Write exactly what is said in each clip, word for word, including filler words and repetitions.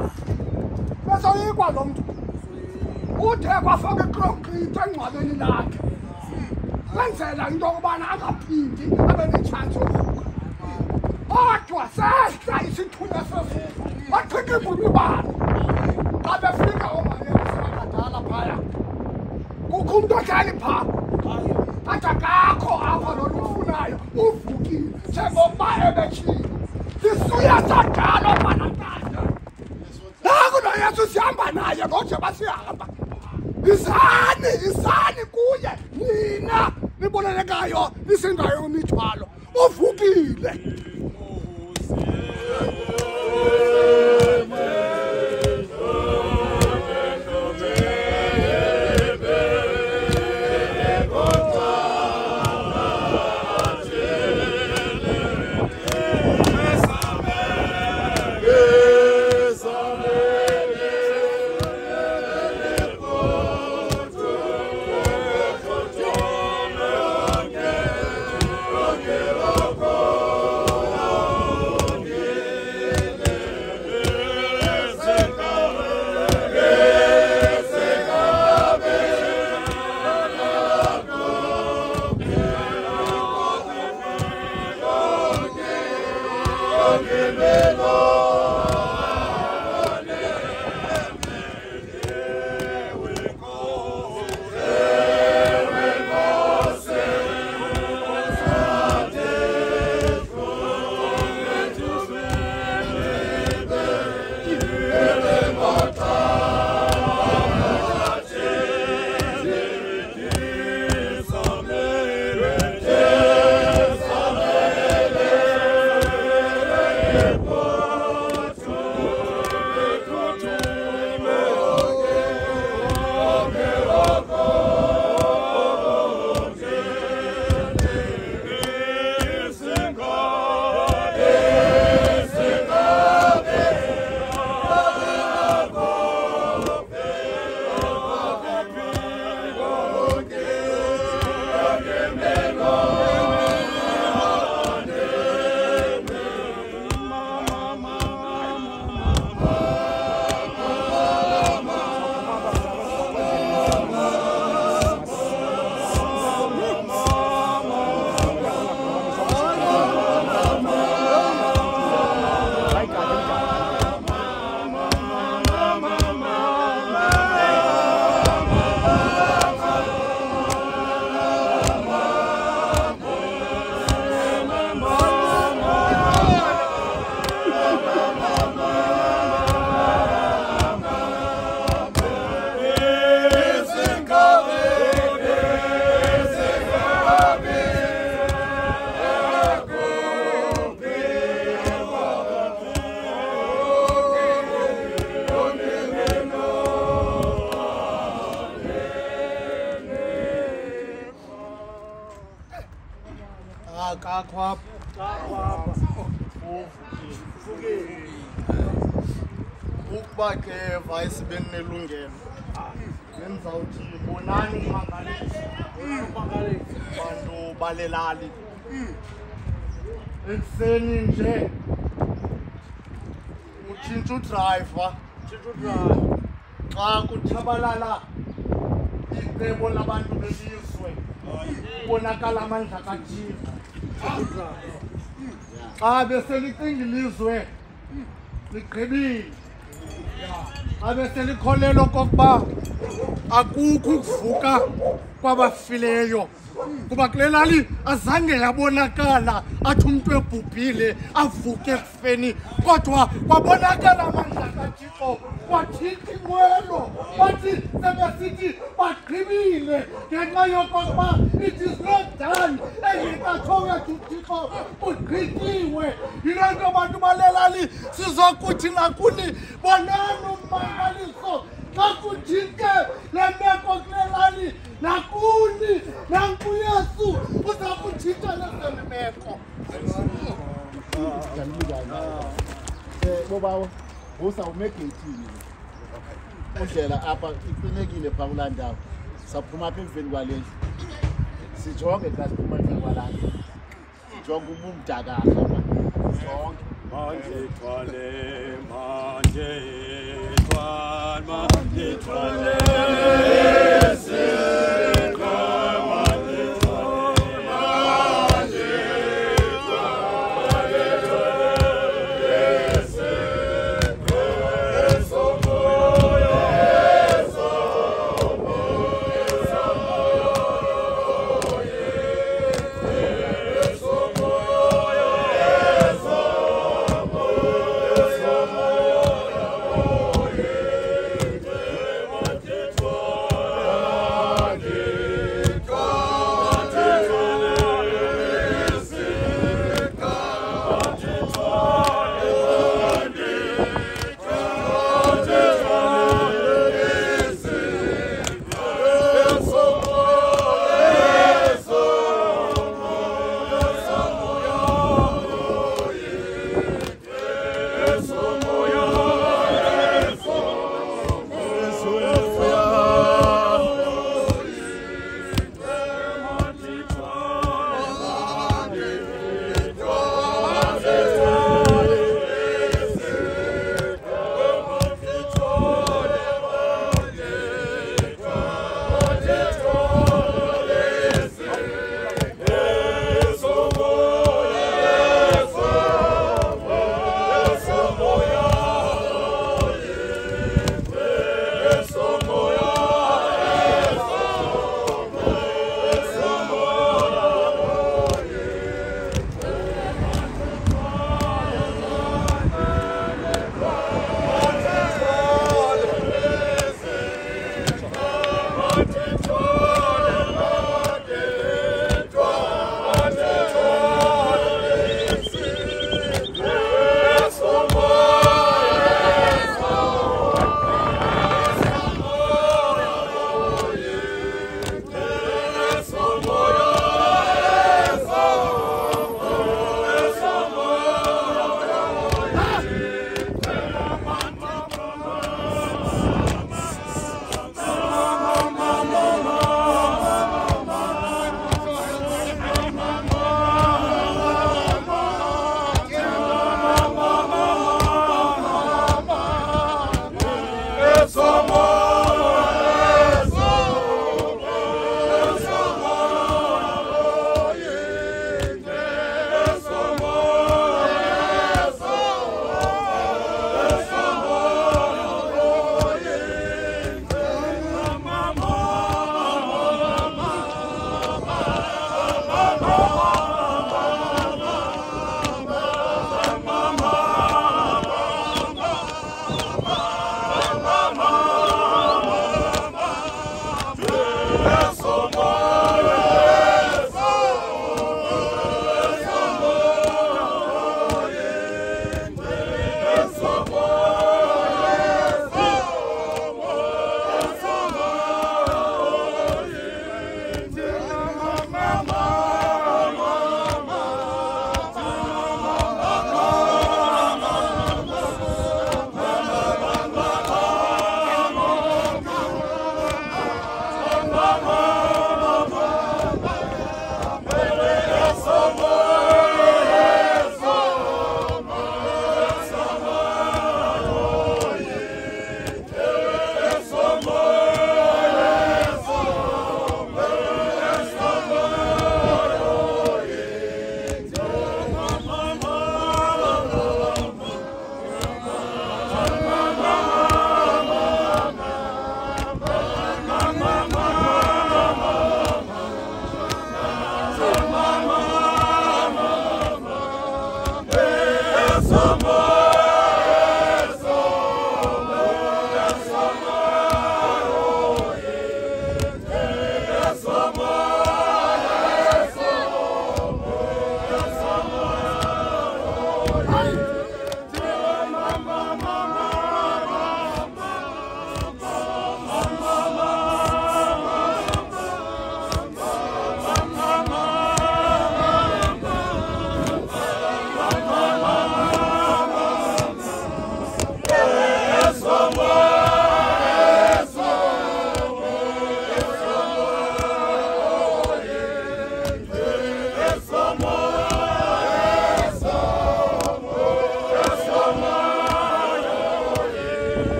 Besoyikwa lo mntu. Uthe kwafaka i-concrete engcwabeni lakhe. Kwenzela into yokubana angaphindi abe nechance yokuvuka. Kodwa sehla isithunywa sevuka. Wachika ibhulu ibala. Xa befika oomama abadala phaya. Kukho umntu ohlala phaa. Athi akakho apha lona ufunayo uvukile njengokuba ebetshile. Sisuya sadala omanatata. Naku noYesu sihamba naye ngojengoba sihamba. Izani, izani kuye nina nibonelekayo nisengayo imithwalo. Uvukile. Ukuba ke vice benelungelo ngenzawuthi bonani umangalisi bantu balelali ekuseni nje utshintsha udriver xa kuthabalala icebo labantu belizwe kubonakala amandla kaThixo. Xa beselicinga ilizwe ligqibile, xa beselikholelwa okokuba akukho ukuvuka kwabafileyo, kuba kule lali azange yabonakala athi umntu ebhubhile avuke ekufeni, kodwa kwabonakala amandla kaThixo. Wathitha inqwelo, wathi sebesithi bagqibile ngenxa yokokuba it is not done. Engekatsho wethu uThixo ugqityiwe. Yiloo nto bantu balelali sizokuthi nakuni bonani ummangaliso xa kujike le meko kule lali nakuni nankuYesu uza kujika lezeli meko. Bobawo usawumegethini undlela apha iqinekile phaa kulaa ndawo. Saphuma apha emveni kwale sijonge xa siphuma emveni kwalaa sijonge ubumdakahla jonke manje thwale manje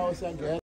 nawo siyangena